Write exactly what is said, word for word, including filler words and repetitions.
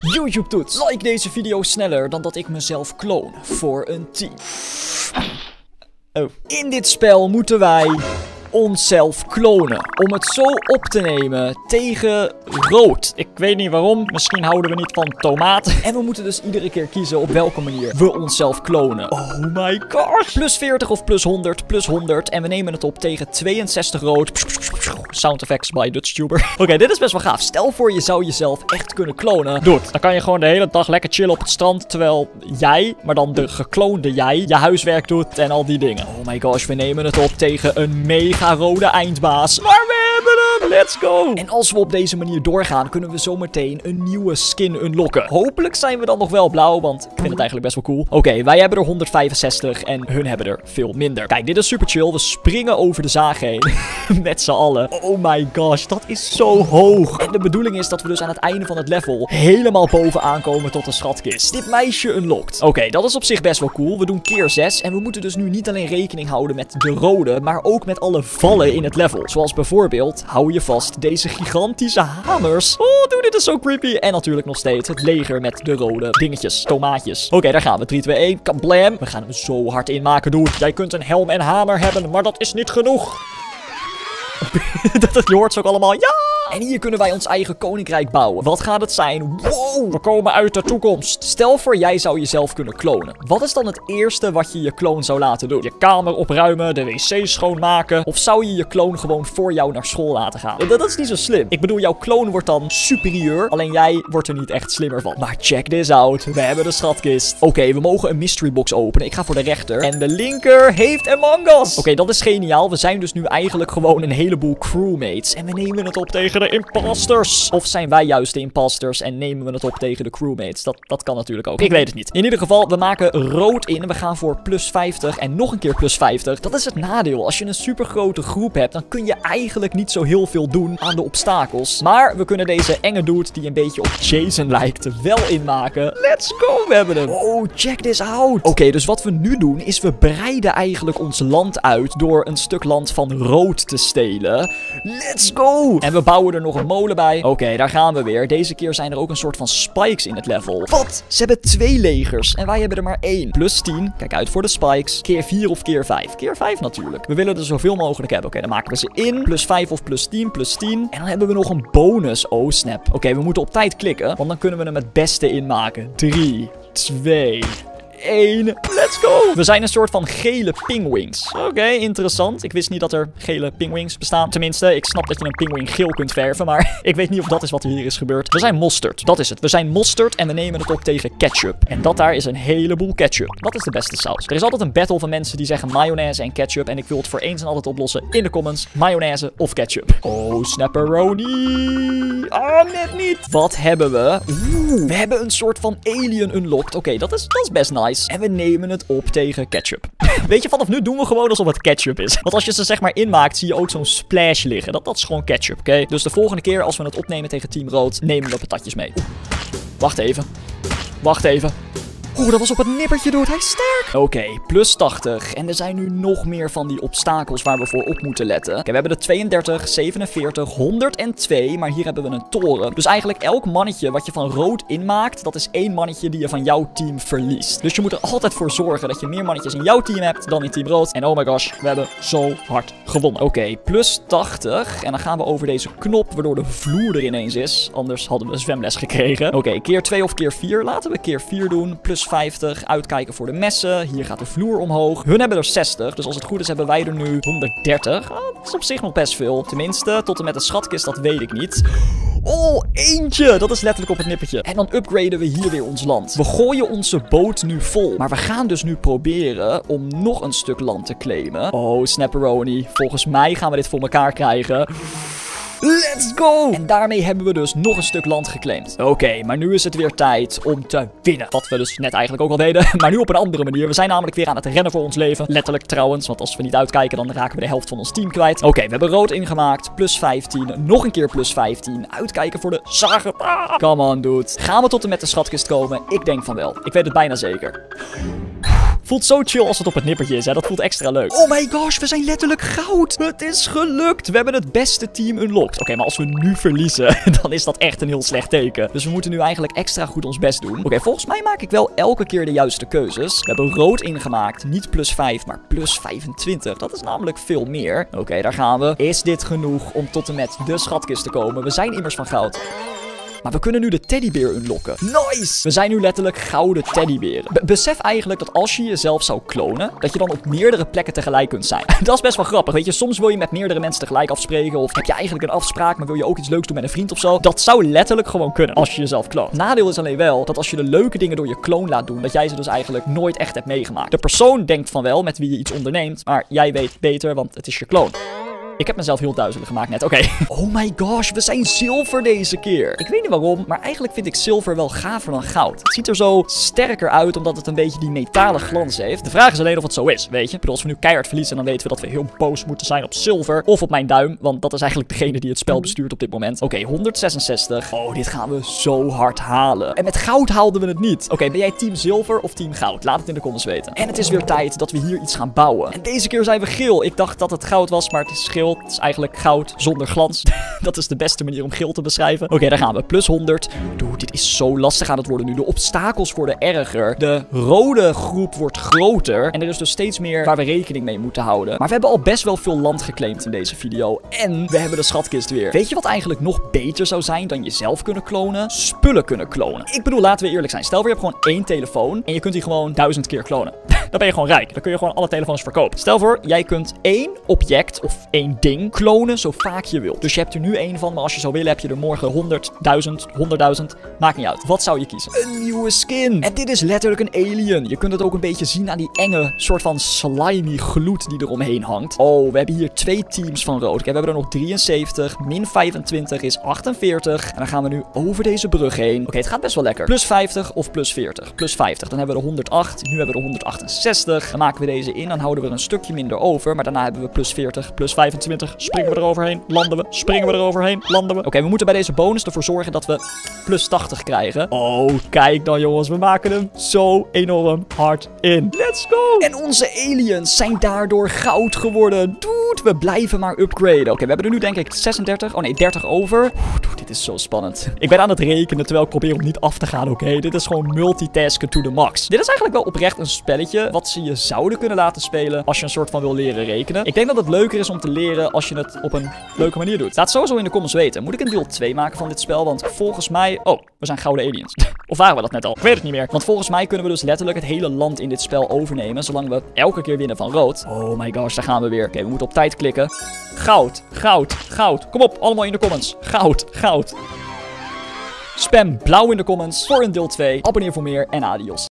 YouTube-toets. Like deze video sneller dan dat ik mezelf kloon voor een team. Oh. In dit spel moeten wij onszelf klonen. Om het zo op te nemen tegen rood. Ik weet niet waarom. Misschien houden we niet van tomaten. En we moeten dus iedere keer kiezen op welke manier we onszelf klonen. Oh my gosh. Plus veertig of plus honderd. Plus honderd. En we nemen het op tegen tweeënzestig rood. Sound effects by DutchTuber. Oké, okay, dit is best wel gaaf. Stel voor je zou jezelf echt kunnen klonen. Doe het. Dan kan je gewoon de hele dag lekker chillen op het strand. Terwijl jij, maar dan de gekloonde jij, je huiswerk doet en al die dingen. Oh my gosh, we nemen het op tegen een mega rode eindbaas. Maar we hebben hem! Let's go! En als we op deze manier doorgaan, kunnen we zometeen een nieuwe skin unlocken. Hopelijk zijn we dan nog wel blauw, want ik vind het eigenlijk best wel cool. Oké, okay, wij hebben er honderdvijfenzestig en hun hebben er veel minder. Kijk, dit is super chill. We springen over de zaag heen. Met z'n allen. Oh my gosh, dat is zo hoog. En de bedoeling is dat we dus aan het einde van het level helemaal bovenaan komen tot de schatkist. Dit meisje unlockt. Oké, okay, dat is op zich best wel cool. We doen keer zes en we moeten dus nu niet alleen rekening houden met de rode, maar ook met alle vallen in het level. Zoals bijvoorbeeld, hou je vast, deze gigantische hamers. Oh, dude, dit is zo creepy. En natuurlijk nog steeds het leger met de rode dingetjes, tomaatjes. Oké, okay, daar gaan we. drie, twee, één, kablam. We gaan hem zo hard inmaken, dude. Jij kunt een helm en hamer hebben, maar dat is niet genoeg. Dat je hoort ze ook allemaal. Ja! En hier kunnen wij ons eigen koninkrijk bouwen. Wat gaat het zijn? Wow! We komen uit de toekomst. Stel voor jij zou jezelf kunnen klonen. Wat is dan het eerste wat je je kloon zou laten doen? Je kamer opruimen, de wc's schoonmaken. Of zou je je kloon gewoon voor jou naar school laten gaan? Dat, dat is niet zo slim. Ik bedoel, jouw kloon wordt dan superieur. Alleen jij wordt er niet echt slimmer van. Maar check this out. We hebben de schatkist. Oké, okay, we mogen een mystery box openen. Ik ga voor de rechter. En de linker heeft Among Us. Oké, okay, dat is geniaal. We zijn dus nu eigenlijk gewoon een heleboel crewmates. En we nemen het op tegen de imposters. Of zijn wij juist de imposters en nemen we het op tegen de crewmates? Dat, dat kan natuurlijk ook. Ik weet het niet. In ieder geval, we maken rood in. We gaan voor plus vijftig en nog een keer plus vijftig. Dat is het nadeel. Als je een super grote groep hebt, dan kun je eigenlijk niet zo heel veel doen aan de obstakels. Maar we kunnen deze enge dude, die een beetje op Jason lijkt, wel inmaken. Let's go, we hebben hem. Oh, check this out. Oké, okay, dus wat we nu doen, is we breiden eigenlijk ons land uit door een stuk land van rood te stelen. Let's go. En we bouwen er nog een molen bij. Oké, okay, daar gaan we weer. Deze keer zijn er ook een soort van spikes in het level. Wat? Ze hebben twee legers en wij hebben er maar één. Plus tien. Kijk uit voor de spikes. Keer vier of keer vijf. Keer vijf natuurlijk. We willen er zoveel mogelijk hebben. Oké, okay, dan maken we ze in. Plus vijf of plus tien. Plus tien. En dan hebben we nog een bonus. Oh, snap. Oké, okay, we moeten op tijd klikken, want dan kunnen we hem het beste inmaken. drie, twee... één. Let's go. We zijn een soort van gele pingwings. Oké, okay, interessant. Ik wist niet dat er gele pingwings bestaan. Tenminste, ik snap dat je een pingwing geel kunt verven, maar ik weet niet of dat is wat er hier is gebeurd. We zijn mosterd. Dat is het. We zijn mosterd en we nemen het op tegen ketchup. En dat daar is een heleboel ketchup. Wat is de beste saus? Er is altijd een battle van mensen die zeggen mayonaise en ketchup. En ik wil het voor eens en altijd oplossen in de comments. Mayonaise of ketchup. Oh, snapperoni. Ah, oh, net niet. Wat hebben we? Oeh, we hebben een soort van alien unlocked. Oké, okay, dat, is, dat is best nice. En we nemen het op tegen ketchup. Weet je, vanaf nu doen we gewoon alsof het ketchup is. Want als je ze zeg maar inmaakt, zie je ook zo'n splash liggen. Dat, dat is gewoon ketchup, oké? Okay? Dus de volgende keer als we het opnemen tegen Team Rood, nemen we patatjes mee. Oeh. Wacht even. Wacht even. Oeh, dat was op het nippertje, dude. Hij is sterk. Oké, okay, plus tachtig. En er zijn nu nog meer van die obstakels waar we voor op moeten letten. Kijk, we hebben de tweeëndertig, zevenenveertig, honderdtwee. Maar hier hebben we een toren. Dus eigenlijk elk mannetje wat je van rood inmaakt, dat is één mannetje die je van jouw team verliest. Dus je moet er altijd voor zorgen dat je meer mannetjes in jouw team hebt dan in Team Rood. En oh my gosh, we hebben zo hard gewonnen. Oké, okay, plus tachtig. En dan gaan we over deze knop, waardoor de vloer er ineens is. Anders hadden we zwemles gekregen. Oké, okay, keer twee of keer vier. Laten we keer vier doen. Plus vijftig. Uitkijken voor de messen. Hier gaat de vloer omhoog. Hun hebben er zestig. Dus als het goed is hebben wij er nu honderddertig. Oh, dat is op zich nog best veel. Tenminste, tot en met de schatkist, dat weet ik niet. Oh, eentje. Dat is letterlijk op het nippertje. En dan upgraden we hier weer ons land. We gooien onze boot nu vol. Maar we gaan dus nu proberen om nog een stuk land te claimen. Oh, snapperoni. Volgens mij gaan we dit voor elkaar krijgen. Let's go! En daarmee hebben we dus nog een stuk land geclaimd. Oké, okay, maar nu is het weer tijd om te winnen. Wat we dus net eigenlijk ook al deden, maar nu op een andere manier. We zijn namelijk weer aan het rennen voor ons leven. Letterlijk trouwens, want als we niet uitkijken, dan raken we de helft van ons team kwijt. Oké, okay, we hebben rood ingemaakt. Plus vijftien. Nog een keer plus vijftien. Uitkijken voor de zagen. Ah, come on, dude. Gaan we tot en met de schatkist komen? Ik denk van wel. Ik weet het bijna zeker. Voelt zo chill als het op het nippertje is, hè. Dat voelt extra leuk. Oh my gosh, we zijn letterlijk goud. Het is gelukt. We hebben het beste team unlocked. Oké, okay, maar als we nu verliezen, dan is dat echt een heel slecht teken. Dus we moeten nu eigenlijk extra goed ons best doen. Oké, okay, volgens mij maak ik wel elke keer de juiste keuzes. We hebben rood ingemaakt. Niet plus vijf, maar plus vijfentwintig. Dat is namelijk veel meer. Oké, okay, daar gaan we. Is dit genoeg om tot en met de schatkist te komen? We zijn immers van goud. Maar we kunnen nu de teddybeer unlocken. Nice! We zijn nu letterlijk gouden teddyberen. Be besef eigenlijk dat als je jezelf zou klonen, dat je dan op meerdere plekken tegelijk kunt zijn. Dat is best wel grappig, weet je. Soms wil je met meerdere mensen tegelijk afspreken. Of heb je eigenlijk een afspraak, maar wil je ook iets leuks doen met een vriend of zo. Dat zou letterlijk gewoon kunnen als je jezelf kloont. Nadeel is alleen wel dat als je de leuke dingen door je kloon laat doen, dat jij ze dus eigenlijk nooit echt hebt meegemaakt. De persoon denkt van wel met wie je iets onderneemt, maar jij weet beter, want het is je kloon. Ik heb mezelf heel duizelig gemaakt net. Oké. Okay. Oh my gosh, we zijn zilver deze keer. Ik weet niet waarom, maar eigenlijk vind ik zilver wel gaver dan goud. Het ziet er zo sterker uit, omdat het een beetje die metalen glans heeft. De vraag is alleen of het zo is, weet je. Ik bedoel, als we nu keihard verliezen, dan weten we dat we heel boos moeten zijn op zilver. Of op mijn duim, want dat is eigenlijk degene die het spel bestuurt op dit moment. Oké, okay, honderdzesenzestig. Oh, dit gaan we zo hard halen. En met goud haalden we het niet. Oké, okay, ben jij team zilver of team goud? Laat het in de comments weten. En het is weer tijd dat we hier iets gaan bouwen. En deze keer zijn we geel. Ik dacht dat het goud was, maar het is geel. Het is eigenlijk goud zonder glans. Dat is de beste manier om geel te beschrijven. Oké, okay, daar gaan we. Plus honderd. Dude, dit is zo lastig aan het worden nu. De obstakels worden erger. De rode groep wordt groter. En er is dus steeds meer waar we rekening mee moeten houden. Maar we hebben al best wel veel land geclaimd in deze video. En we hebben de schatkist weer. Weet je wat eigenlijk nog beter zou zijn dan jezelf kunnen klonen? Spullen kunnen klonen. Ik bedoel, laten we eerlijk zijn. Stel, je hebt gewoon één telefoon en je kunt die gewoon duizend keer klonen. Dan ben je gewoon rijk. Dan kun je gewoon alle telefoons verkopen. Stel voor, jij kunt één object of één ding klonen zo vaak je wilt. Dus je hebt er nu één van, maar als je zou willen heb je er morgen honderdduizend, honderdduizend. Maakt niet uit. Wat zou je kiezen? Een nieuwe skin. En dit is letterlijk een alien. Je kunt het ook een beetje zien aan die enge soort van slimy gloed die eromheen hangt. Oh, we hebben hier twee teams van rood. Kijk, we hebben er nog drieënzeventig. Min vijfentwintig is achtenveertig. En dan gaan we nu over deze brug heen. Oké, okay, het gaat best wel lekker. Plus vijftig of plus veertig. Plus vijftig. Dan hebben we de honderdacht. Nu hebben we de honderdachtzestig. Dan maken we deze in. Dan houden we er een stukje minder over. Maar daarna hebben we plus veertig. Plus vijfentwintig. Springen we eroverheen. Landen we. Springen we eroverheen. Landen we. Oké, okay, we moeten bij deze bonus ervoor zorgen dat we plus tachtig krijgen. Oh, kijk dan jongens. We maken hem zo enorm hard in. Let's go. En onze aliens zijn daardoor goud geworden. Dude, we blijven maar upgraden. Oké, okay, we hebben er nu denk ik zesendertig. Oh nee, dertig over. Oeh, dude, dit is zo spannend. Ik ben aan het rekenen terwijl ik probeer om niet af te gaan. Oké, okay? Dit is gewoon multitasken to the max. Dit is eigenlijk wel oprecht een spelletje wat ze je zouden kunnen laten spelen als je een soort van wil leren rekenen. Ik denk dat het leuker is om te leren als je het op een leuke manier doet. Laat het sowieso in de comments weten. Moet ik een deel twee maken van dit spel? Want volgens mij... Oh, we zijn gouden aliens. Of waren we dat net al? Ik weet het niet meer. Want volgens mij kunnen we dus letterlijk het hele land in dit spel overnemen. Zolang we elke keer winnen van rood. Oh my gosh, daar gaan we weer. Oké, okay, we moeten op tijd klikken. Goud, goud, goud. Kom op, allemaal in de comments. Goud, goud. Spam blauw in de comments voor een deel twee. Abonneer voor meer en adios.